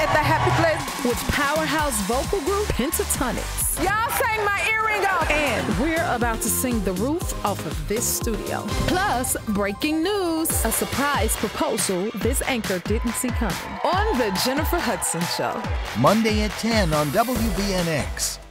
at the happy place with powerhouse vocal group Pentatonix. Y'all sang my earring off. And we're about to sing the roof off of this studio. Plus, breaking news, a surprise proposal this anchor didn't see coming on the Jennifer Hudson Show. Monday at 10 on WBNX.